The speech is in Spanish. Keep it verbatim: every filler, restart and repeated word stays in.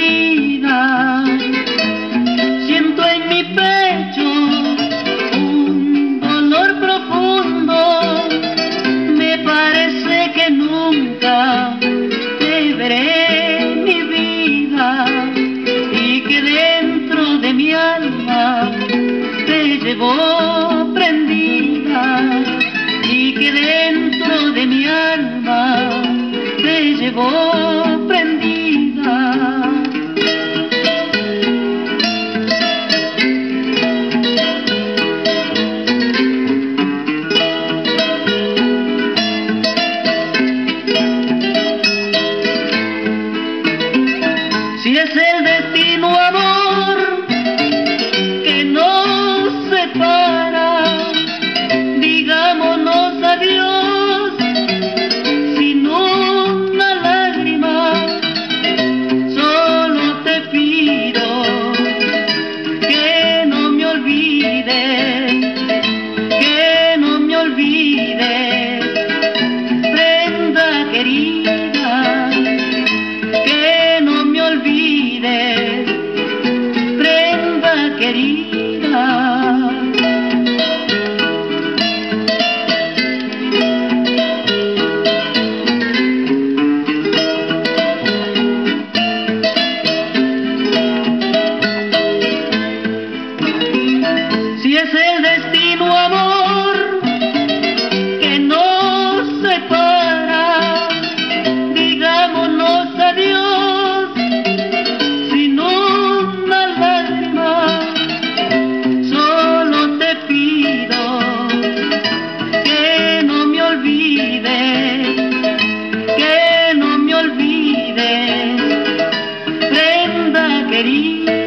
herida. Siento en mi pecho un dolor profundo. Me parece que nunca te veré en mi vida y que dentro de mi alma te llevo prendida y que dentro de mi alma te llevo prendida. Si es el destino, amor, que nos separa, digámonos adiós sin una lágrima. Solo te pido que no me olvides, que no me olvides, prenda querida, que no me olvides, prenda querida. Si es el destino, amor, que nos separa, digámonos adiós sin una lágrima. Solo te pido que no me olvides, que no me olvides, prenda querida.